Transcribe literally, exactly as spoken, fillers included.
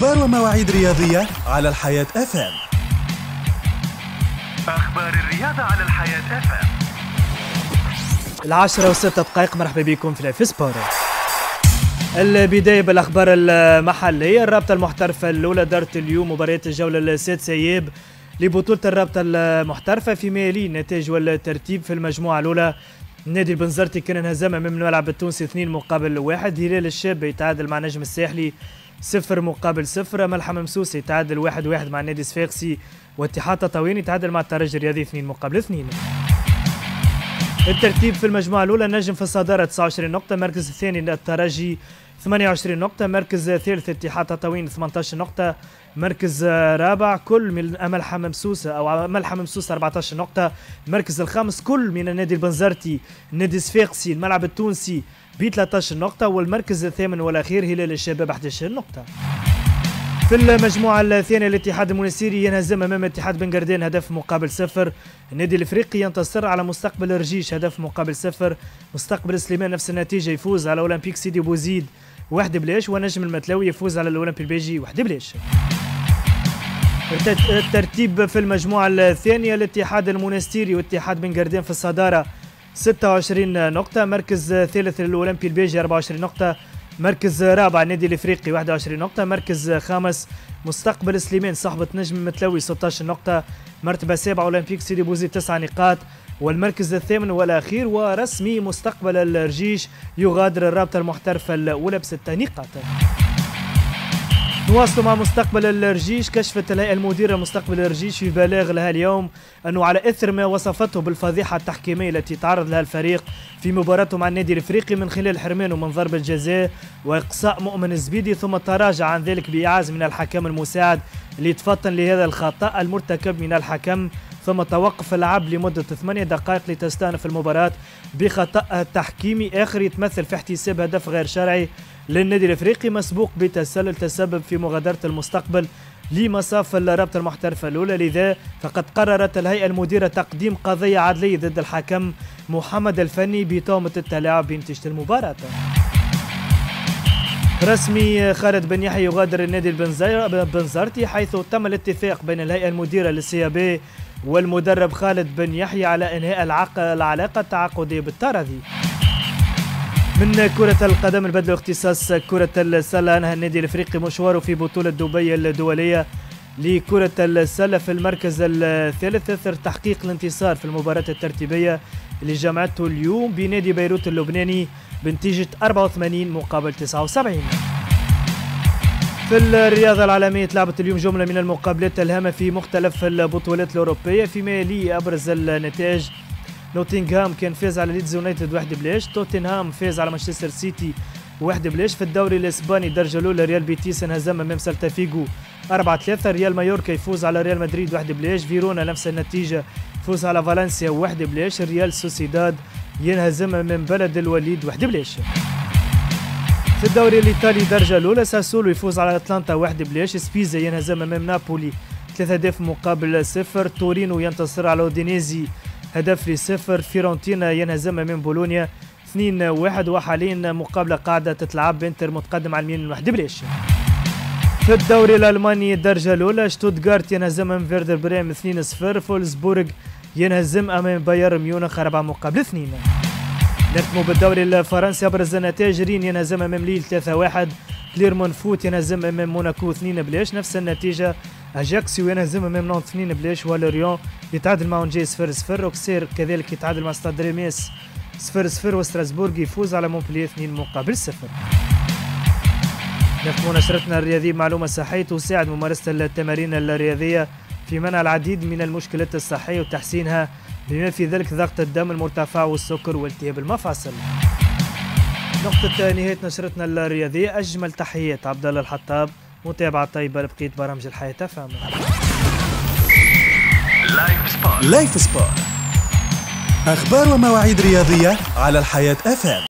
أخبار ومواعيد رياضية على الحياة اف ام. أخبار الرياضة على الحياة اف ام. العاشرة وستة دقائق. مرحبا بكم في لايف سبورت. البداية بالأخبار المحلية. الرابطة المحترفة الأولى دارت اليوم مباريات الجولة السادسة إياب لبطولة الرابطة المحترفة فيما يلي النتائج والترتيب في المجموعة الأولى. نادي البنزرتي كان انهزم من الملعب التونسي اثنين مقابل واحد. هلال الشاب يتعادل مع نجم الساحلي صفر مقابل صفر. ملحم مسوسي يتعادل واحد واحد مع النادي الصفاقسي. واتحاد تطاوين يتعادل مع الترجي الرياضي اثنين مقابل اثنين. الترتيب في المجموعة الأولى: النجم في الصدارة تسعة وعشرين نقطة، مركز الثاني الترجي ثمانية وعشرين نقطة، مركز ثالث اتحاد تطاوين ثمانية عشر نقطة، مركز رابع كل من ملحم مسوسة أو ملحم مسوسة أربعة عشر نقطة، المركز الخامس كل من النادي البنزرتي النادي الصفاقسي الملعب التونسي ب ثلاثة عشر نقطة، والمركز الثامن والأخير هلال الشباب أحد عشر نقطة. في المجموعة الثانية الاتحاد المنستيري ينهزم أمام اتحاد بن قردان هدف مقابل صفر. النادي الافريقي ينتصر على مستقبل رجيش هدف مقابل صفر. مستقبل سليمان نفس النتيجة يفوز على اولمبيك سيدي بوزيد واحد بلاش. ونجم المتلاوي يفوز على الاولمبي البيجي واحد بلاش. الترتيب في المجموعة الثانية: الاتحاد المنستيري واتحاد بن قردان في الصدارة ستة وعشرين نقطة، مركز ثالث للاولمبي البيجي أربعة وعشرين نقطة، مركز رابع النادي الافريقي واحد وعشرين نقطة، مركز خامس مستقبل سليمان صاحبة نجم المتلوي ستة عشر نقطة، مرتبة سابعة اولمبيك سيدي بوزيد تسع نقاط، والمركز الثامن والاخير ورسمي مستقبل الرجيش يغادر الرابطة المحترفة الاولى بستة نقاط. نواصل مع مستقبل الرجيش. كشفت الهيئة المديرة مستقبل الرجيش في بلاغ لها اليوم أنه على إثر ما وصفته بالفضيحة التحكيمية التي تعرض لها الفريق في مباراته مع النادي الإفريقي من خلال حرمانه من ضربة جزاء وإقصاء مؤمن الزبيدي، ثم تراجع عن ذلك بإعاز من الحكم المساعد ليتفطن لهذا الخطأ المرتكب من الحكم، ثم توقف اللعب لمدة ثمانية دقائق لتستأنف المباراة بخطأ تحكيمي آخر يتمثل في احتساب هدف غير شرعي للنادي الافريقي مسبوق بتسلل تسبب في مغادرة المستقبل لمصاف الرابطة المحترفة الأولى. لذا فقد قررت الهيئة المديرة تقديم قضية عدلية ضد الحكم محمد الفني بتهمة التلاعب بنتيجة المباراة. رسمي: خالد بن يحيى يغادر النادي البنزرتي، حيث تم الاتفاق بين الهيئة المديرة للسي بي والمدرب خالد بن يحيى على إنهاء العلاقة التعاقدية بالتراضي. من كرة القدم البدل واختصاص كرة السلة، أنهى النادي الافريقي مشواره في بطولة دبي الدولية لكرة السلة في المركز الثالث اثر تحقيق الانتصار في المباراة الترتيبية اللي جمعته اليوم بنادي بيروت اللبناني بنتيجة أربعة وثمانين مقابل تسعة وسبعين. في الرياضة العالمية لعبت اليوم جملة من المقابلات الهامة في مختلف البطولات الأوروبية. فيما يلي أبرز النتائج: نوتنغهام كان فاز على ليدز يونايتد واحد بلاش، توتنهام فاز على مانشستر سيتي واحد بلاش. في الدوري الاسباني درجة الأولى ريال بيتيس انهزم امام سيلتا فيغو أربعة ثلاثة، ريال مايوركا يفوز على ريال مدريد واحد بلاش، فيرونا نفس النتيجة يفوز على فالنسيا واحد بلاش، ريال سوسيداد ينهزم من بلد الوليد واحد بلاش. في الدوري الإيطالي درجة الأولى ساسولو يفوز على أتلانتا واحد بلاش، سبيزا ينهزم امام نابولي ثلاثة أهداف مقابل صفر، تورينو ينتصر على اودينيزي هدف لصفر، فيرونتينا ينهزم من بولونيا اثنين واحد، وحاليا مقابلة قاعدة تتلعب بانتر متقدم على الميلان واحد بلاش. في الدوري الألماني الدرجة الأولى شتوتغارت ينهزم من فيردر بريم اثنين صفر، فولسبورغ ينهزم أمام بايرن ميونخ أربعة مقابل اثنين. نختموا بالدوري الفرنسي. أبرز النتائج: رين ينهزم أمام ليل ثلاثة واحد، كليرمون فوت ينهزم أمام موناكو اثنين بلاش، نفس النتيجة أجاكسيو ينهزم أمام نونت اثنين بلاش، ولوريون يتعادل مع أونجي صفر صفر، أوكسير كذلك يتعادل مع ستاد ريميس صفر صفر، وستراسبورغ يفوز على مونبلييه اثنين مقابل صفر. نختم نشرتنا الرياضية بمعلومة صحية تساعد ممارسة التمارين الرياضية في منع العديد من المشكلات الصحية وتحسينها بما في ذلك ضغط الدم المرتفع والسكر والتهاب المفاصل. نقطة نهاية نشرتنا الرياضية. أجمل تحيات عبد الله الحطاب، متابعة طيبة لبقية برامج الحياة اف ام. لايف سبورت. لايف سبورت، أخبار ومواعيد رياضية على الحياة اف ام.